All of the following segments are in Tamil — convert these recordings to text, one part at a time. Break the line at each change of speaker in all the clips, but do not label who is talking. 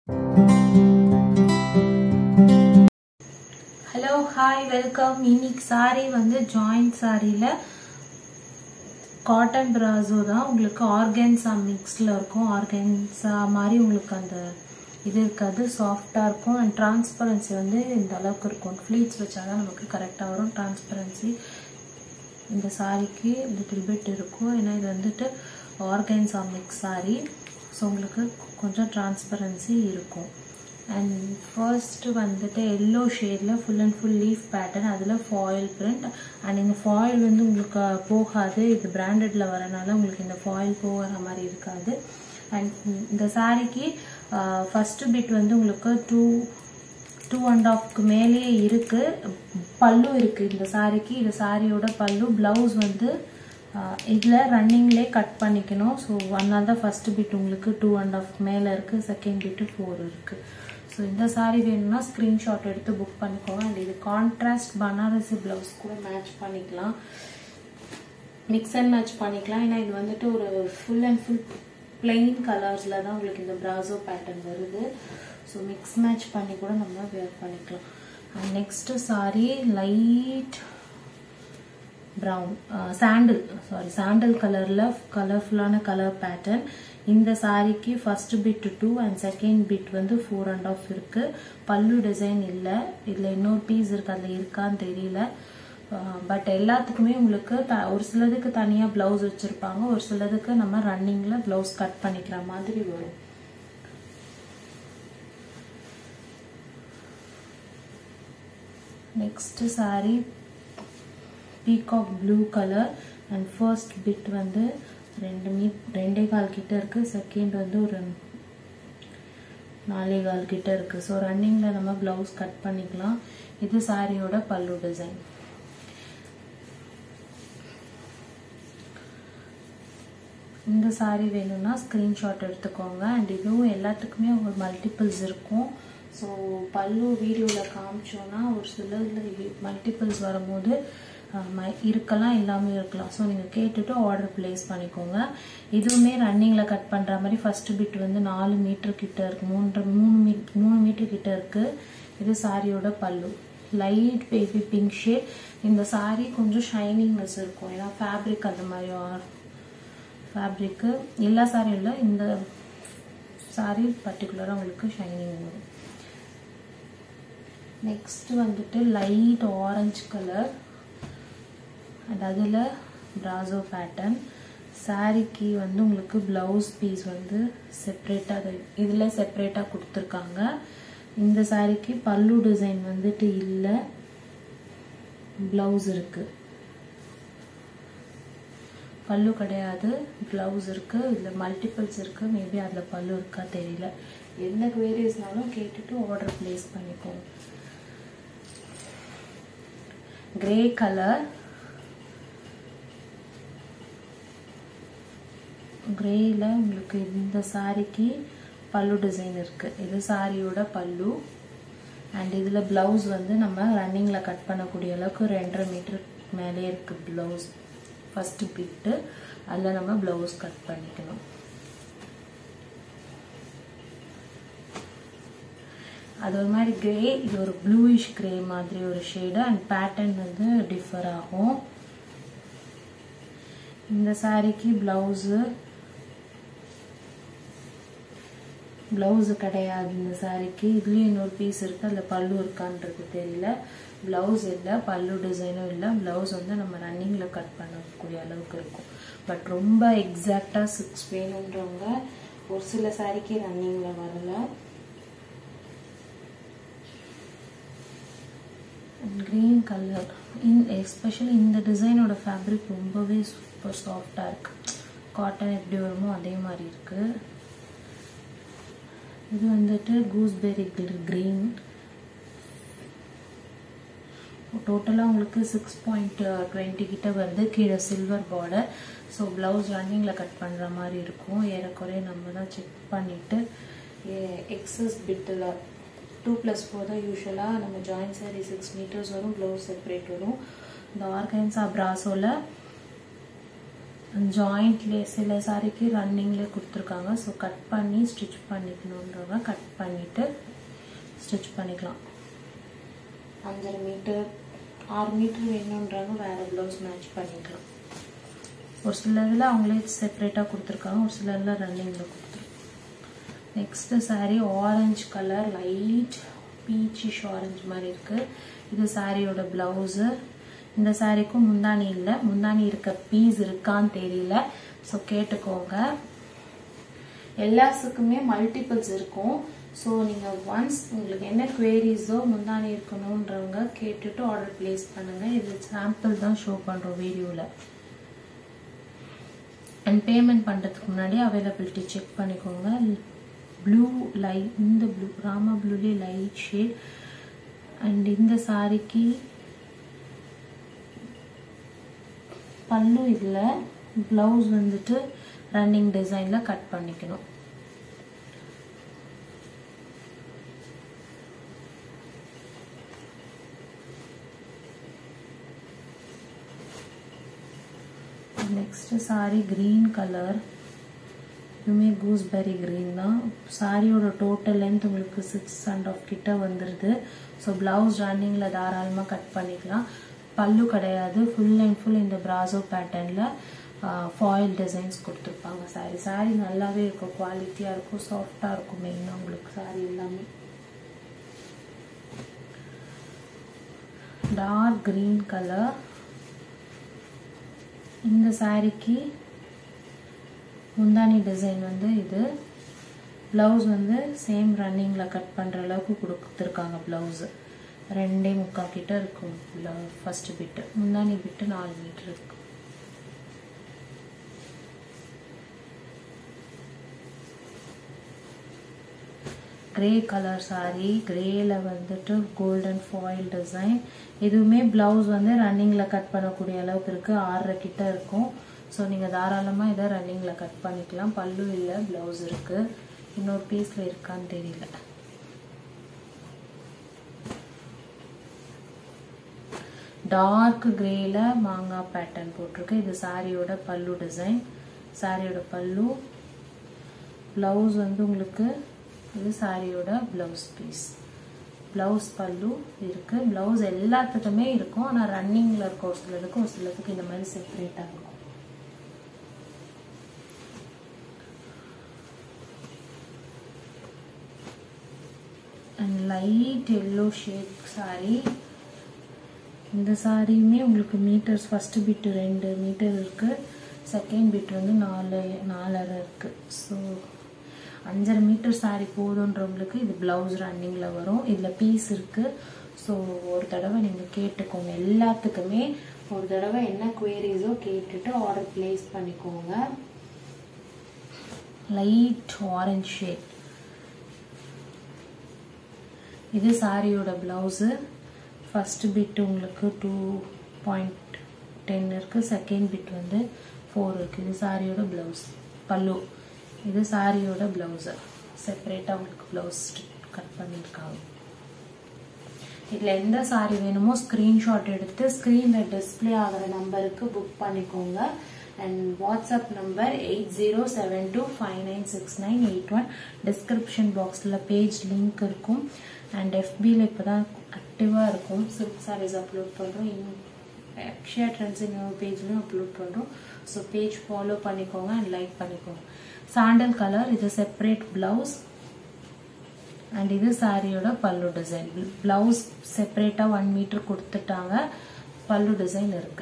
Hello, hi, welcome. இன்னைக்கு saree வந்து joint sareeல cotton brasso தான் உங்களுக்கு organza mixல இருக்கும். Organza மாதிரி உங்களுக்கு அந்த இது இருக்காது, சாஃப்ட்டா இருக்கும். and transparency வந்து இந்த அளவுக்கு இருக்கும். pleats வச்சாதான் நமக்கு கரெக்ட்டா வரும். transparency இந்த சாரிக்கு little bit இருக்கும். ஏன்னா இது வந்துட்டு organza mix saree. so உங்களுக்கு கொஞ்சம் transparency இருக்கும். and first வந்துட்டு yellow shadeல full and full leaf pattern, அதுல foil print. and இந்த foil வந்து உங்களுக்கு போகாது, இது brandedல வரனால உங்களுக்கு இந்த foil போகிற மாதிரி இருக்காது. and இந்த சாரிக்கு first bit வந்து உங்களுக்கு 2.5 மேலே இருக்கு. பல்லு இருக்கு இந்த சாரிக்கு. இந்த சாரியோட பல்லு. பிளவுஸ் வந்து இதுல ரன்னிங்லே கட் பண்ணிக்கணும். ஸோ அதனால தான் ஃபர்ஸ்ட் பிட் உங்களுக்கு 2.5 மேலே இருக்கு, செகண்ட் பிட் 4 இருக்கு. ஸோ இந்த சாரி வேணும்னா ஸ்க்ரீன்ஷாட் எடுத்து புக் பண்ணிக்கோங்க. அண்ட் இது கான்ட்ராஸ்ட் பனாரசி பிளவுஸ் கூட மேட்ச் பண்ணிக்கலாம், மிக்ஸ் அண்ட் மேட்ச் பண்ணிக்கலாம். ஏன்னா இது வந்துட்டு ஒரு ஃபுல் அண்ட் ஃபுல் பிளெயின் கலர்ஸ்ல தான் உங்களுக்கு இந்த பிராசோ பேட்டர்ன் வருது. ஸோ மிக்ஸ் மேட்ச் பண்ணி கூட நம்ம வேர் பண்ணிக்கலாம். And next sari light brown sandal கலர்ல கலர்ஃபுல்லான கலர் பேட்டர்ன். இந்த சாரிக்கு first bit 2 and second bit வந்து 4.5 இருக்கு. பல்லு டிசைன் இல்லை, இதுல இன்னொரு பீஸ் இருக்கு, அதுல இருக்கான்னு தெரியல. பட் எல்லாத்துக்குமே உங்களுக்கு ஒரு சிலதுக்கு தனியா பிளவுஸ் வச்சிருப்பாங்க, ஒரு சிலதுக்கு நம்ம ரன்னிங்ல பிளவுஸ் கட் பண்ணிக்கிற மாதிரி வரும். Next sari peacock blue colour. And first bit வந்து 2.25 கிட்ட இருக்கு, செகண்ட் வந்து ஒரு 4.25 கிட்ட இருக்கு. ஸோ ரன்னிங்ல நம்ம பிளவுஸ் கட் பண்ணிக்கலாம். இது சாரியோட பல்லு டிசைன். இந்த சாரி வேணும்னா ஸ்கிரீன்ஷாட் எடுத்துக்கோங்க. அண்ட் இதுவும் எல்லாத்துக்குமே ஒரு மல்டிபிள்ஸ் இருக்கும். ஸோ பல்லு வீடியோவில் காமிச்சோன்னா ஒரு சில மல்டிபிள்ஸ் வரும்போது இருக்கலாம், எல்லாமே இருக்கலாம். ஸோ நீங்கள் கேட்டுட்டு ஆர்டர் பிளேஸ் பண்ணிக்கோங்க. இதுவுமே ரன்னிங்கில் கட் பண்ணுற மாதிரி ஃபர்ஸ்ட் பிட் வந்து 4 மீட்டர் கிட்ட இருக்கு, 3 மீட்டர் கிட்ட இருக்கு. இது சாரியோட பல்லு. Light baby pink shade. இந்த சாரி கொஞ்சம் ஷைனிங்னஸ் இருக்கும், ஏன்னா ஃபேப்ரிக் அந்த மாதிரி ஃபேப்ரிக்கு எல்லா சாரியும் இல்லை, இந்த சாரி பர்டிகுலராக உங்களுக்கு ஷைனிங் வரும். நெக்ஸ்ட் வந்துட்டு லைட் ஆரஞ்சு கலர் அண்ட் அதில் பிராசோ பேட்டர்ன். சாரிக்கு வந்து உங்களுக்கு பிளவுஸ் பீஸ் வந்து செப்பரேட்டாக இதில் செப்பரேட்டாக கொடுத்துருக்காங்க. இந்த சாரிக்கு பல்லு டிசைன் வந்துட்டு இல்லை, பிளவுஸ் இருக்கு. பல்லு கிடையாது, பிளவுஸ் இருக்கு. இதில் மல்டிபிள்ஸ் இருக்கு, மேபி அதில் பல்லு இருக்கா தெரியல. எந்த குவேரிஸ்னாலும் கேட்டுட்டு ஆர்டர் பிளேஸ் பண்ணிக்கோங்க. Grey colour. கிரேல உங்களுக்கு இந்த சாரிக்கு பல்லு டிசைன் இருக்கு. இது சாரியோட பல்லு. அண்ட் இதுல பிளவுஸ் வந்து நம்ம ரன்னிங்ல கட் பண்ணக்கூடிய அளவுக்கு 2.5 மீட்டர் மேலே இருக்கு பிளவுஸ். ஃபர்ஸ்ட் பிட்டு அதில் நம்ம பிளவுஸ் கட் பண்ணிக்கணும். அது ஒரு மாதிரி கிரே, இது ஒரு ப்ளூயிஷ் கிரே மாதிரி ஒரு ஷேடு. அண்ட் பேட்டர்ன் வந்து டிஃபர் ஆகும். இந்த சாரிக்கு பிளவுஸ் கிடையாது இந்த சாரிக்கு. இதுலயும் இன்னொரு பீஸ் இருக்கு, அதுல பல்லு இருக்கான்றது தெரியல. பிளவுஸ் இல்லை, பல்லு டிசைனும் இல்லை. பிளவுஸ் வந்து நம்ம ரன்னிங்ல கட் பண்ணக்கூடிய அளவுக்கு இருக்கும். பட் ரொம்ப எக்ஸாக்டா 6 வேணுன்றவங்க ஒரு சில சாரிக்கு ரன்னிங்ல வரல. Green colour. எஸ்பெஷலி இந்த டிசைனோட ஃபேப்ரிக் ரொம்பவே சூப்பர் சாஃப்டா இருக்கு. காட்டன் எப்படி வருமோ அதே மாதிரி இருக்கு. இது வந்துட்டு கூஸ்பெரி கிரீன். டோட்டலாக உங்களுக்கு 6.20 கிட்ட வருது. கீழே சில்வர் பார்டர். ஸோ பிளவுஸ் ரன்னிங்கில் கட் பண்ணுற மாதிரி இருக்கும். ஏறக்குறைய நம்ம தான் செக் பண்ணிவிட்டு எக்ஸஸ் பிட்டில் 2+4 தான் யூஸ்வலாக நம்ம ஜாயின் சாரி 6 மீட்டர்ஸ் வரும், பிளவுஸ் செப்பரேட் வரும். இந்த ஆர்கன்ஸா பிராசோவில் ஜாயிண்ட்லேயே சில சாரிக்கு ரன்னிங்லேயே கொடுத்துருக்காங்க. ஸோ கட் பண்ணி ஸ்டிச் பண்ணிக்கணுன்றவங்க கட் பண்ணிட்டு ஸ்டிச் பண்ணிக்கலாம். 5.5 மீட்டர் 6 மீட்டர் வேணும்ன்றாங்க, வேறு ப்ளவுஸ் மேட்ச் பண்ணிக்கலாம். ஒரு சில இதில் அவங்களே செப்பரேட்டாக கொடுத்துருக்காங்க, ஒரு சில இதில் ரன்னிங்கில் கொடுத்துருக்காங்க. Next sari orange colour, light peachish orange மாதிரி இருக்குது. இது சாரியோட ப்ளவுஸு. இந்த சாரிக்கும் முந்தானி இல்லை, முந்தானி இருக்க பீஸ் இருக்கான்னு தெரியல, ஸோ கேட்டுக்கோங்க. எல்லாத்துக்குமே மல்டிபிள்ஸ் இருக்கும். ஸோ நீங்கள் ஒன்ஸ் உங்களுக்கு என்ன குவேரிஸோ முந்தானி இருக்கணுன்றவங்க கேட்டுட்டு ஆர்டர் பிளேஸ் பண்ணுங்கள். இது சாம்பிள் தான் ஷோ பண்ணுறோம் வீடியோவில். அண்ட் பேமெண்ட் பண்ணுறதுக்கு முன்னாடி அவைலபிலிட்டி செக் பண்ணிக்கோங்க. ப்ளூ லைட், இந்த ப்ளூ ராமா ப்ளூலே லைட் ஷேட். அண்ட் இந்த சாரிக்கு பல்லு இதில், ப்ளவுஸ் வந்துட்டு ரன்னிங் டிசைனில் கட் பண்ணிக்கணும். நெக்ஸ்ட் சாரி கிரீன் கலர், இதுவுமே கூஸ்பெரி கிரீன் தான். சாரியோட டோட்டல் லென்த் உங்களுக்கு 6.5 கிட்ட வந்துடுது. ஸோ ப்ளவுஸ் ரன்னிங்கில் தாராளமாக கட் பண்ணிக்கலாம். பல்லு கிடையாது, ஃபுல் அண்ட் ஃபுல் இந்த பிராசோ பேட்டர்னில் ஃபாயில் டிசைன்ஸ் கொடுத்துருப்பாங்க. சாரி நல்லாவே இருக்கும், குவாலிட்டியாக இருக்கும், சாஃப்டாக இருக்கும். மெயினாக உங்களுக்கு சாரி எல்லாமே டார்க் கிரீன் கலர். இந்த சாரிக்கு முந்தானி டிசைன் வந்து இது, ப்ளவுஸ் வந்து சேம் ரன்னிங்கில் கட் பண்ணுற அளவுக்கு கொடுத்துருக்காங்க. ப்ளவுஸு 2.25 கிட்ட இருக்கும். ஃபர்ஸ்ட் பிட்டு, முந்தானி பிட்டு 4 மீட்டர் இருக்கு. கிரே கலர் சாரி, கிரேல வந்துட்டு கோல்டன் ஃபாயில் டிசைன். இதுவுமே ப்ளவுஸ் வந்து ரன்னிங்கில் கட் பண்ணக்கூடிய அளவுக்கு இருக்குது, 6.5 கிட்ட இருக்கும். ஸோ நீங்கள் தாராளமாக இதை ரன்னிங்கில் கட் பண்ணிக்கலாம். பல்லு இல்லை, ப்ளவுஸ் இருக்குது. இன்னொரு பீஸில் இருக்கான்னு தெரியல. டார்க் கிரேல மாங்காய் பேட்டர்ன் போட்டிருக்கு. இது சாரியோட பல்லு டிசைன், சாரியோட பல்லு. ப்ளவுஸ் வந்து உங்களுக்கு இது சாரியோட ப்ளவுஸ் பீஸ். ப்ளவுஸ் பல்லு இருக்குது. ப்ளவுஸ் எல்லாத்துக்குமே இருக்கும், ஆனால் ரன்னிங்கில் இருக்க ஒரு சிலருக்கு ஒரு சிலருக்கு இந்த மாதிரி செப்பரேட்டாக இருக்கும். And light yellow shade sari. இந்த சாரியுமே உங்களுக்கு மீட்டர்ஸ், ஃபர்ஸ்ட் பிட்டு 2 மீட்டர் இருக்குது, செகண்ட் பிட் வந்து 4.5 இருக்குது. ஸோ 5.5 மீட்டர் சாரி போதுன்றவங்களுக்கு இது ப்ளவுஸ் ரன்னிங்கில் வரும். இதில் பீஸ் இருக்குது. ஸோ ஒரு தடவை நீங்கள் கேட்டுக்கோங்க, எல்லாத்துக்குமே ஒரு தடவை என்ன குவேரிஸோ கேட்டுட்டு ஆர்டர் பிளேஸ் பண்ணிக்கோங்க. லைட் ஆரஞ்ச் ஷேட், இது சாரியோட ப்ளவுஸு. ஃபர்ஸ்ட் பிட் உங்களுக்கு 2.10 இருக்குது, செகண்ட் பிட் வந்து 4 இருக்குது. இது சாரியோட ப்ளவுஸ் பல்லு. இது சாரியோட ப்ளவுஸு, செப்பரேட்டாக உங்களுக்கு ப்ளவுஸ் கட் பண்ணியிருக்காங்க. இதில் எந்த சாரி வேணுமோ ஸ்க்ரீன்ஷாட் எடுத்து ஸ்க்ரீனில் டிஸ்பிளே ஆகிற நம்பருக்கு புக் பண்ணிக்கோங்க. And WhatsApp number 8072596981. டிஸ்கிரிப்ஷன் பாக்ஸில் பேஜ் லிங்க் இருக்கும். அண்ட் FBயில் இப்போ தான் ஆக்டிவாக இருக்கும். சில்க் சாரீஸ் அப்லோட் பண்ணுறோம், அக்ஷயா ட்ரெண்ட்ஸ் இன்னொரு பேஜ்லையும் அப்லோட் பண்ணுறோம். ஸோ பேஜ் ஃபாலோ பண்ணிக்கோங்க அண்ட் லைக் பண்ணிக்கோங்க. சாண்டல் கலர், இது செப்பரேட் பிளவுஸ். அண்ட் இது சாரியோட பல்லு டிசைன். பிளவுஸ் செப்பரேட்டாக 1 மீட்டர் கொடுத்துட்டாங்க, பல்லு டிசைன் இருக்கு.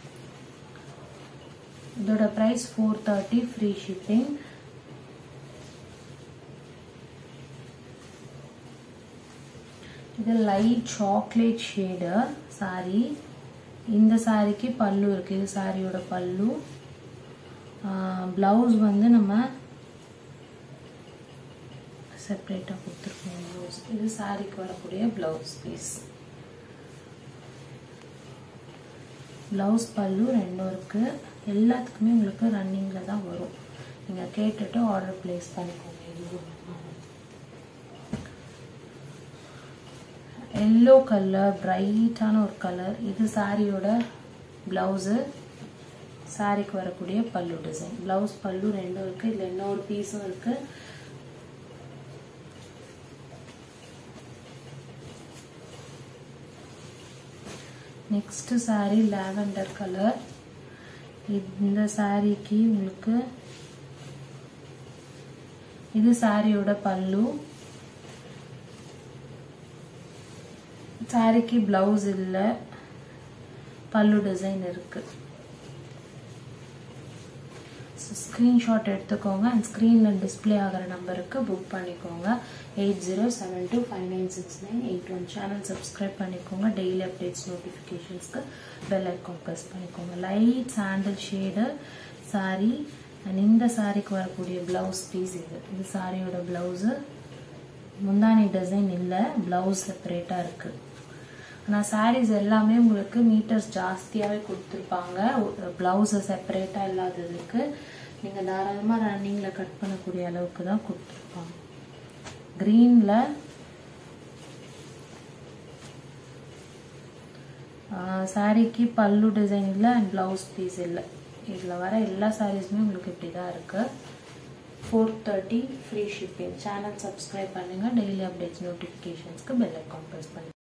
இதோட பிரைஸ் 430, ஃப்ரீ ஷிப்பிங். இது லைட் சாக்லேட் ஷேடு சாரி. இந்த சாரிக்கு பல்லு இருக்கு, இது சாரியோட பல்லு. பிளவுஸ் வந்து நம்ம செப்பரேட்டாக கொடுத்துருக்கோம் ப்ளவுஸ். இது சாரிக்கு வரக்கூடிய பிளவுஸ் பீஸ். பிளவுஸ் பல்லு 2 இருக்கு. எல்லாத்துக்குமே உங்களுக்கு ரன்னிங்கில் தான் வரும். நீங்கள் கேட்டுட்டு ஆர்டர் பிளேஸ் பண்ணிக்கோங்க. எல்லோ கலர், பிரைட்டான ஒரு கலர். இது சாரியோட பிளவுஸு, சாரிக்கு வரக்கூடிய பல்லு டிசைன். பிளவுஸ் பல்லு 2 இருக்கு. இதில் இன்னொரு பீஸும் இருக்கு. Next saree lavender colour. இந்த சாரிக்கு உங்களுக்கு இது சாரியோட பல்லு. சாரிக்கு பிளவுஸ் இல்ல, பல்லு டிசைன் இருக்கு. ஸ்கிரீன்ஷாட் எடுத்துக்கோங்க அண்ட் ஸ்கிரீன்ல டிஸ்ப்ளே ஆகிற நம்பருக்கு புக் பண்ணிக்கோங்க. 8072596981. சேனல் சப்ஸ்கிரைப் பண்ணிக்கோங்க. டெய்லி அப்டேட்ஸ் நோட்டிஃபிகேஷன்ஸ்க்கு பெல் ஐக்கான் ப்ரெஸ் பண்ணிக்கோங்க. Light sandal shade sari and இந்த சாரிக்கு வரக்கூடிய பிளவுஸ் பீஸ் இது. இது சாரியோட பிளவுஸ். முந்தானி டிசைன் இல்லை, பிளவுஸ் செப்பரேட்டா இருக்கு. ஆனால் சாரீஸ் எல்லாமே உங்களுக்கு மீட்டர்ஸ் ஜாஸ்தியாகவே கொடுத்துருப்பாங்க. பிளவுஸை செப்பரேட்டா இல்லாததுக்கு நீங்கள் தாராளமாக ரன்னிங்கில் கட் பண்ணக்கூடிய அளவுக்கு தான் கொடுத்துருப்பாங்க. க்ரீனில் சாரிக்கு பல்லு டிசைன் இல்லை அண்ட் பிளவுஸ் பீஸ் இல்லை. இதில் வர எல்லா சாரீஸுமே உங்களுக்கு இப்படி தான் இருக்கு. 430 ஃப்ரீ ஷிப்பிங். சேனல் சப்ஸ்கிரைப் பண்ணுங்கள். டெய்லி அப்டேட்ஸ் நோட்டிஃபிகேஷன்ஸ்க்கு பெல் ஐக்கான் ப்ரெஸ் பண்ணுங்கள்.